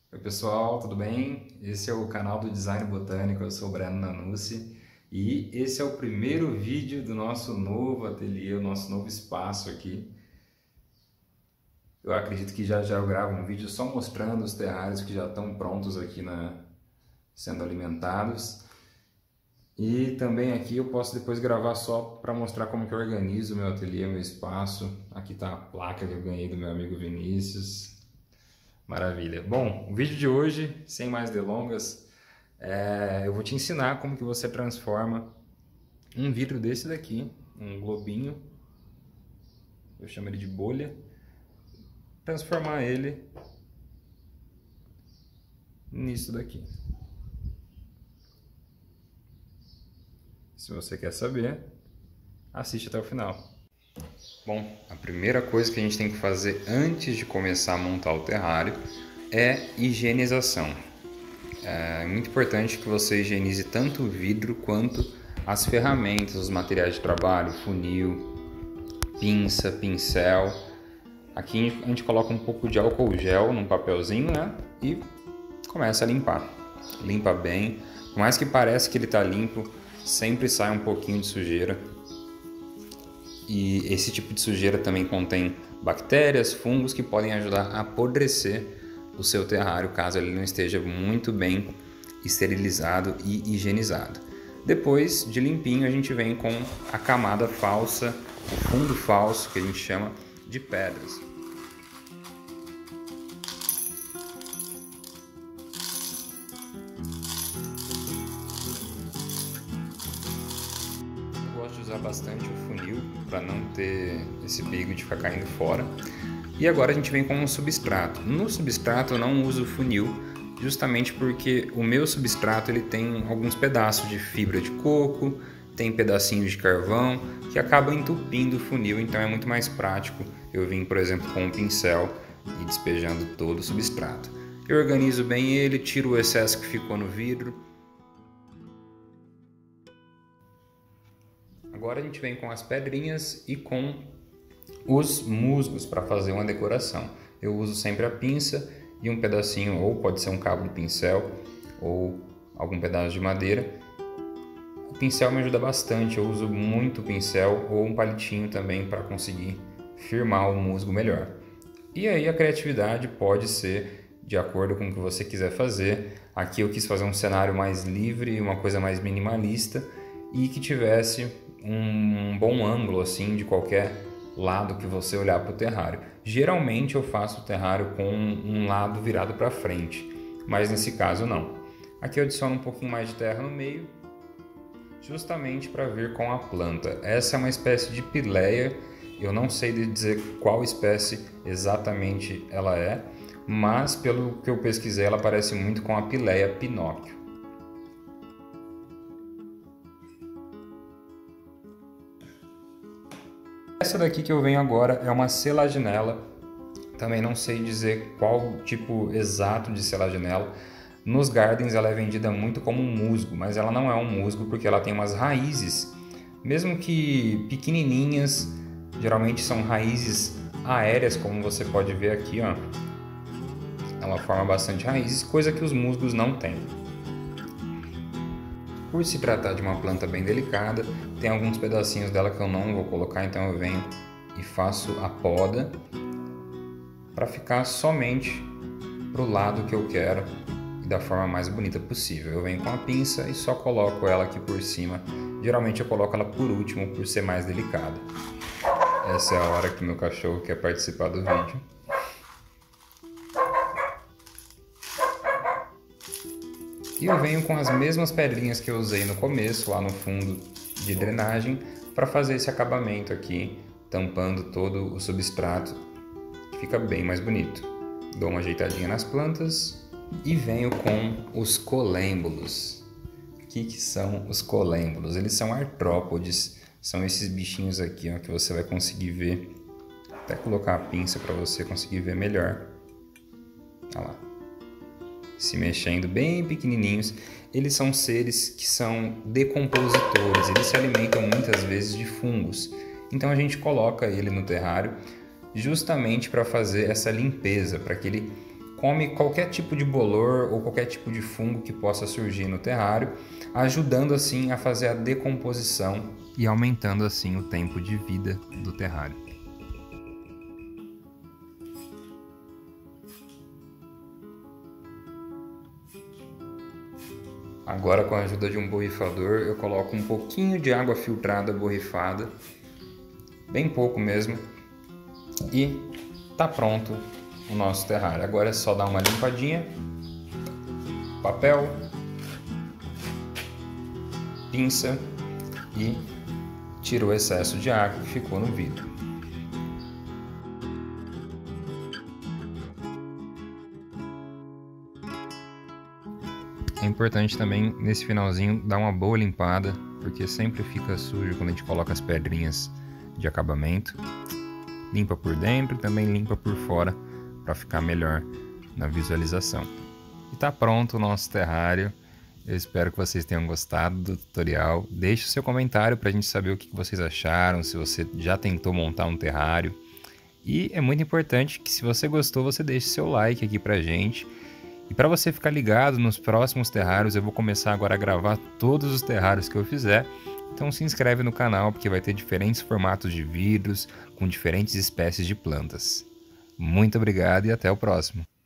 Oi pessoal, tudo bem? Esse é o canal do Design Botânico, eu sou o Breno Nanussi e esse é o primeiro vídeo do nosso novo ateliê, o nosso novo espaço aqui. Eu acredito que já eu gravo um vídeo só mostrando os terrários que já estão prontos aqui sendo alimentados. E também aqui eu posso depois gravar só para mostrar como que eu organizo o meu ateliê, meu espaço. Aqui está a placa que eu ganhei do meu amigo Vinícius. Maravilha. Bom, o vídeo de hoje, sem mais delongas, eu vou te ensinar como que você transforma um vidro desse daqui, um globinho, eu chamo ele de bolha, transformar ele nisso daqui. Se você quer saber, assiste até o final. Bom, a primeira coisa que a gente tem que fazer antes de começar a montar o terrário é higienização. É muito importante que você higienize tanto o vidro quanto as ferramentas, os materiais de trabalho, funil, pinça, pincel. Aqui a gente coloca um pouco de álcool gel num papelzinho, né? E começa a limpar. Limpa bem. Por mais que pareça que ele está limpo, sempre sai um pouquinho de sujeira. E esse tipo de sujeira também contém bactérias, fungos que podem ajudar a apodrecer o seu terrário caso ele não esteja muito bem esterilizado e higienizado. Depois de limpinho, a gente vem com a camada falsa, o fundo falso, que a gente chama de pedras. Eu gosto de usar bastante o funil para não ter esse perigo de ficar caindo fora. E agora a gente vem com um substrato. No substrato eu não uso funil, justamente porque o meu substrato ele tem alguns pedaços de fibra de coco, tem pedacinhos de carvão que acabam entupindo o funil, então é muito mais prático eu vim, por exemplo, com um pincel e despejando todo o substrato. Eu organizo bem ele, tiro o excesso que ficou no vidro. Agora a gente vem com as pedrinhas e com os musgos para fazer uma decoração. Eu uso sempre a pinça e um pedacinho, ou pode ser um cabo de pincel ou algum pedaço de madeira. O pincel me ajuda bastante, eu uso muito pincel ou um palitinho também para conseguir firmar o musgo melhor. E aí a criatividade pode ser de acordo com o que você quiser fazer. Aqui eu quis fazer um cenário mais livre, uma coisa mais minimalista e que tivesse um bom ângulo assim de qualquer lado que você olhar para o terrário. Geralmente eu faço o terrário com um lado virado para frente, mas nesse caso não. Aqui eu adiciono um pouquinho mais de terra no meio, justamente para vir com a planta. Essa é uma espécie de pileia, eu não sei dizer qual espécie exatamente ela é, mas pelo que eu pesquisei ela parece muito com a pileia Pinóquio. Essa daqui que eu venho agora é uma selaginela, também não sei dizer qual tipo exato de selaginela. Nos gardens ela é vendida muito como um musgo, mas ela não é um musgo porque ela tem umas raízes, mesmo que pequenininhas, geralmente são raízes aéreas, como você pode ver aqui, ó. Ela forma bastante raízes, coisa que os musgos não têm. Por se tratar de uma planta bem delicada, tem alguns pedacinhos dela que eu não vou colocar, então eu venho e faço a poda para ficar somente para o lado que eu quero e da forma mais bonita possível. Eu venho com a pinça e só coloco ela aqui por cima. Geralmente eu coloco ela por último por ser mais delicada. Essa é a hora que meu cachorro quer participar do vídeo. E eu venho com as mesmas pedrinhas que eu usei no começo, lá no fundo de drenagem, para fazer esse acabamento aqui, tampando todo o substrato, que fica bem mais bonito. Dou uma ajeitadinha nas plantas e venho com os colêmbulos. O que são os colêmbulos? Eles são artrópodes, são esses bichinhos aqui, ó, que você vai conseguir ver. Até colocar a pinça para você conseguir ver melhor. Olha lá. Se mexendo, bem pequenininhos. Eles são seres que são decompositores, eles se alimentam muitas vezes de fungos. Então a gente coloca ele no terrário justamente para fazer essa limpeza, para que ele come qualquer tipo de bolor ou qualquer tipo de fungo que possa surgir no terrário, ajudando assim a fazer a decomposição e aumentando assim o tempo de vida do terrário. Agora, com a ajuda de um borrifador, eu coloco um pouquinho de água filtrada borrifada, bem pouco mesmo, e tá pronto o nosso terrário. Agora é só dar uma limpadinha, papel, pinça e tira o excesso de água que ficou no vidro. É importante também, nesse finalzinho, dar uma boa limpada, porque sempre fica sujo quando a gente coloca as pedrinhas de acabamento. Limpa por dentro e também limpa por fora, para ficar melhor na visualização. E tá pronto o nosso terrário. Eu espero que vocês tenham gostado do tutorial. Deixe o seu comentário para a gente saber o que vocês acharam, se você já tentou montar um terrário. E é muito importante que, se você gostou, você deixe seu like aqui pra gente. E para você ficar ligado nos próximos terrários, eu vou começar agora a gravar todos os terrários que eu fizer. Então se inscreve no canal, porque vai ter diferentes formatos de vidros com diferentes espécies de plantas. Muito obrigado e até o próximo.